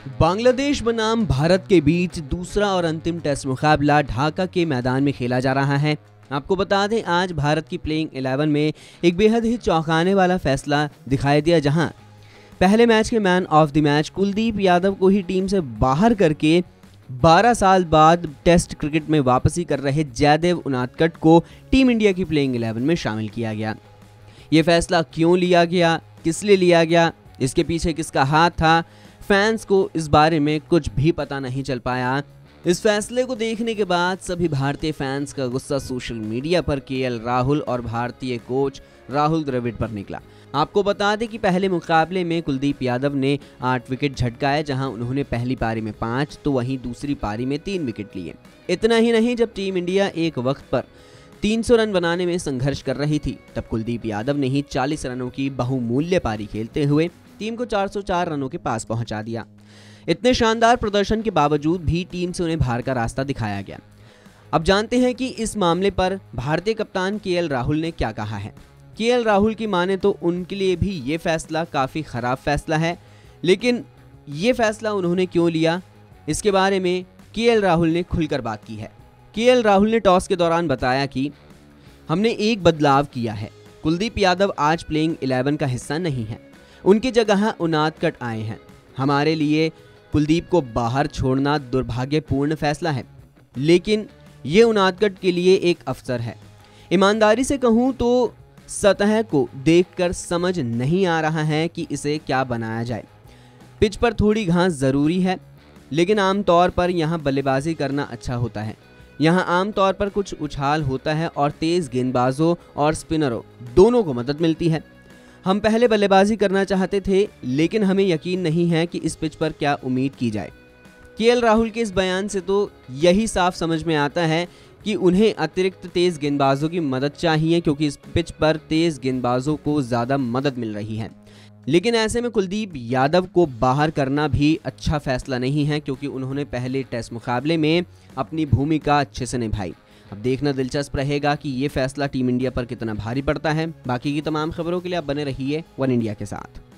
बांग्लादेश बनाम भारत के बीच दूसरा और अंतिम टेस्ट मुकाबला ढाका के मैदान में खेला जा रहा है। आपको बता दें, आज भारत की प्लेइंग 11 में एक बेहद ही चौंकाने वाला फैसला दिखाई दिया, जहां पहले मैच के man of the match Kuldeep Yadav को ही टीम से बाहर करके 12 साल बाद टेस्ट क्रिकेट में वापसी कर रहे जयदेव उनादकट को टीम इंडिया की प्लेइंग 11 में शामिल किया गया। ये फैसला क्यों लिया गया, किस लिए लिया गया, इसके पीछे किसका हाथ था, फैंस को इस बारे में कुछ भी पता नहीं चल पाया। इस फैसले को देखने के बाद सभी भारतीय फैंस का गुस्सा सोशल मीडिया पर केएल राहुल और भारतीय कोच राहुल द्रविड़ पर निकला। आपको बता दें कि पहले मुकाबले में कुलदीप यादव ने 8 विकेट झटकाए, जहां उन्होंने पहली पारी में 5 तो वहीं दूसरी पारी में 3 विकेट लिए। इतना ही नहीं, जब टीम इंडिया एक वक्त पर 300 रन बनाने में संघर्ष कर रही थी, तब कुलदीप यादव ने ही 40 रनों की बहुमूल्य पारी खेलते हुए टीम को 404 रनों के पास पहुंचा दिया। इतने शानदार प्रदर्शन के बावजूद भी टीम से उन्हें बाहर का रास्ता दिखाया गया। अब जानते हैं कि इस मामले पर भारतीय कप्तान केएल राहुल ने क्या कहा है। केएल राहुल की माने तो उनके लिए भी ये फैसला काफ़ी ख़राब फैसला है, लेकिन ये फैसला उन्होंने क्यों लिया, इसके बारे में केएल राहुल ने खुलकर बात की है। केएल राहुल ने टॉस के दौरान बताया कि हमने एक बदलाव किया है। कुलदीप यादव आज प्लेइंग 11 का हिस्सा नहीं है, उनकी जगह उनादकट आए हैं। हमारे लिए कुलदीप को बाहर छोड़ना दुर्भाग्यपूर्ण फैसला है, लेकिन ये उनादकट के लिए एक अवसर है। ईमानदारी से कहूँ तो सतह को देखकर समझ नहीं आ रहा है कि इसे क्या बनाया जाए। पिच पर थोड़ी घास ज़रूरी है, लेकिन आमतौर पर यहाँ बल्लेबाजी करना अच्छा होता है। यहाँ आमतौर पर कुछ उछाल होता है और तेज़ गेंदबाजों और स्पिनरों दोनों को मदद मिलती है। हम पहले बल्लेबाजी करना चाहते थे, लेकिन हमें यकीन नहीं है कि इस पिच पर क्या उम्मीद की जाए। केएल राहुल के इस बयान से तो यही साफ समझ में आता है कि उन्हें अतिरिक्त तेज़ गेंदबाजों की मदद चाहिए, क्योंकि इस पिच पर तेज़ गेंदबाजों को ज़्यादा मदद मिल रही है। लेकिन ऐसे में कुलदीप यादव को बाहर करना भी अच्छा फैसला नहीं है, क्योंकि उन्होंने पहले टेस्ट मुकाबले में अपनी भूमिका अच्छे से निभाई। अब देखना दिलचस्प रहेगा कि ये फैसला टीम इंडिया पर कितना भारी पड़ता है। बाकी की तमाम खबरों के लिए आप बने रहिए वन इंडिया के साथ।